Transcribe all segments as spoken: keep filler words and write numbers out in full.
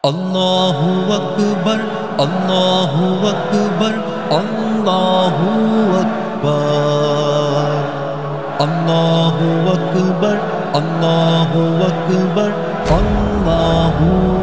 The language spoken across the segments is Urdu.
اللہ اکبر اللہ اکبر اللہ اکبر اللہ اکبر اللہ اکبر اللہ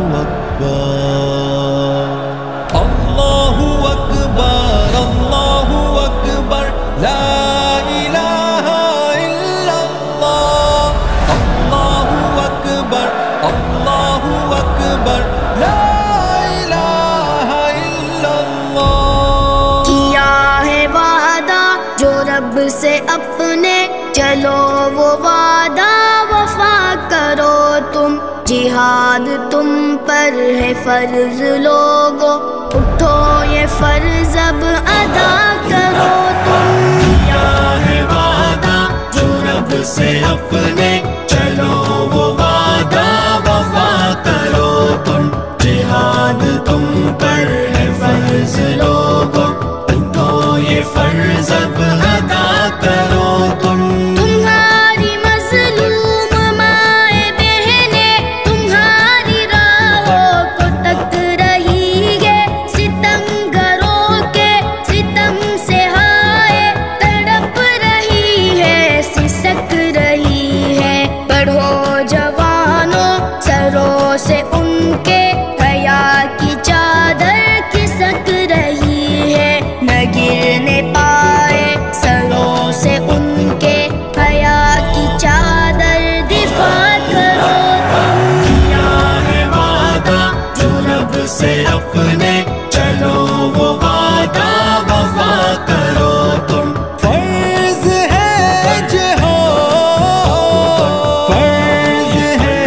اکبر اللہ اکبر اللہ اکبر لا الہ الا اللہ اللہ اکبر اللہ اکبر لا الہ الا اللہ۔ کیا ہے وعدہ جو رب سے اپنے، چلو وہ وعدہ وفا کرو تم، جہاد تم پر ہے فرض لوگو، اٹھو یہ فرض اب ادا کرو تم۔ کیا ہے وعدہ جو رب سے اپنے، چلو وہ وعدہ وفا کرو تم، جہاد تم پر ہے فرض لوگو، اٹھو یہ فرض اب ادا کرو تم۔ تمہاری مظلوم مائیں بہنیں تمہاری راہوں کو تک رہی ہے، ستمگروں کے ستم سے ہائے تڑپ رہی ہے، سسک رہی ہے۔ پڑھو جوانوں سروں سے ان کے حیا کی چادر کھسک رہی ہے، نہ گرنے پائے سروں سے ان کے حیا کی چادر، دفاع کرو تم۔ کیا ہے وعدہ جو رب سے اپنے، چلو وہ وعدہ وفا کرو تم۔ فرض ہے جہاد، فرض ہے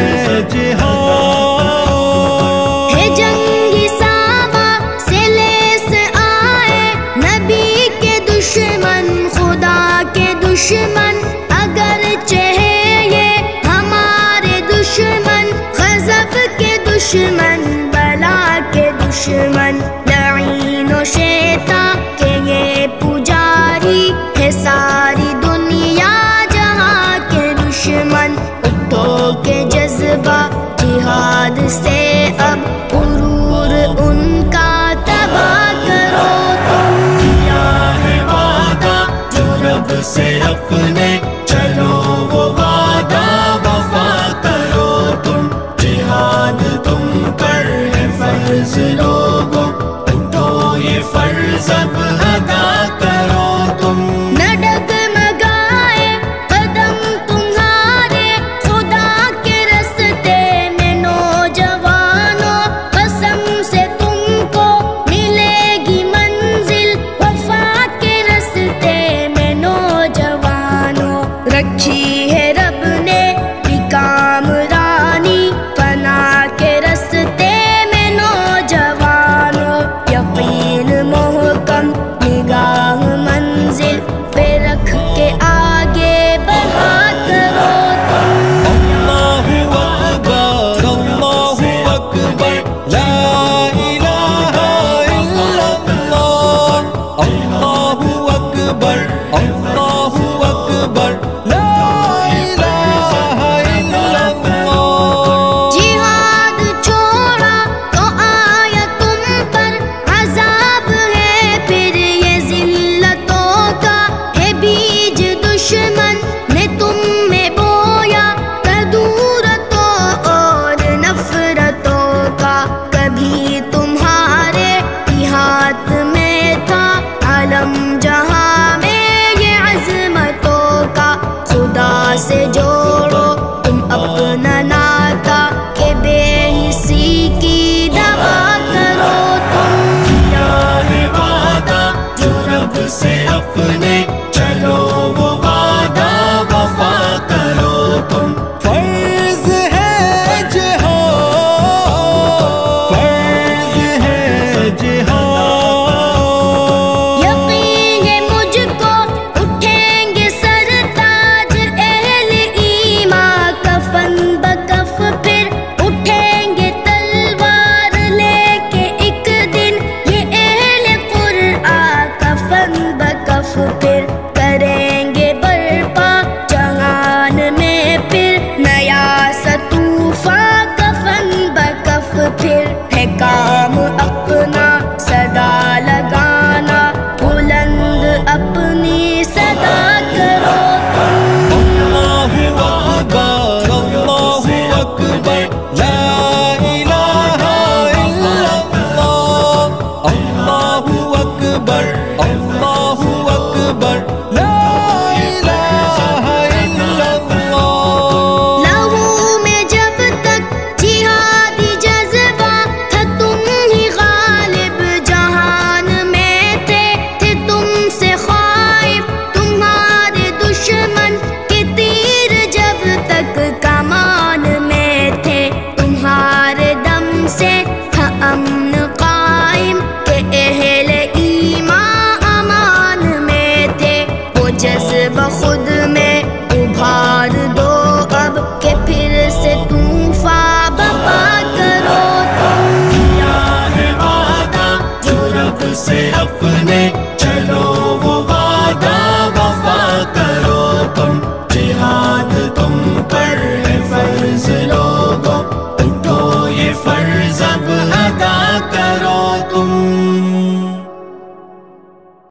جہاد، ہے جنگی ساما سے لیس آئے نبی کے دشمن، خدا کے دشمن، اگرچہ ہے یہ ہمارے دشمن، غضب کے دشمن، بلا کے دشمن، لعین و شیطان کے یہ پجاری ہے، ساری دنیا جہاں کے دشمن۔ اٹھو کے جذبہ جہاد سے اب غرور ان کا تباہ کرو تم۔ کیا ہے وعدہ جو رب سے اپنے، چلو وہ وعدہ وفا کرو تم، جہاد تم پر ہے فرض لوگو، اٹھو یہ فرض اب ادا کرو تم۔ نہ ڈگمگائے قدم تمہارے خدا کے رستے میں نوجوانوں، قسم سے تم کو ملے گی منزل وفا کے رستے میں نوجوانوں۔ ہے کام اپنا صدا لگانا، بلند اپنی صدا کرو تم۔ اللہ اکبر اللہ اکبر لا الہ الا اللہ، اللہ اکبر اللہ اکبر لا الہ الا اللہ۔ لہو میں جب تک جہادی جذبہ تھا، تم ہی غالب جہان میں تھے، تھے تم سے خائف تمہارے دشمن کے تیر، جب تک کمان میں تھے تمہارے دم سے تھا امن قائم، کہ اہل ایمان امان میں تھے۔ وہ جذبہ خود میں ابھار دو اب، کہ پھر سے طوفاں بپا کرو تم۔ کیا ہے وعدہ جو رب سے اپنے، چلو وہ وعدہ وفا کرو تم۔ جہاد تم پر ہے فرض لوگو، اٹھو یہ فرض اب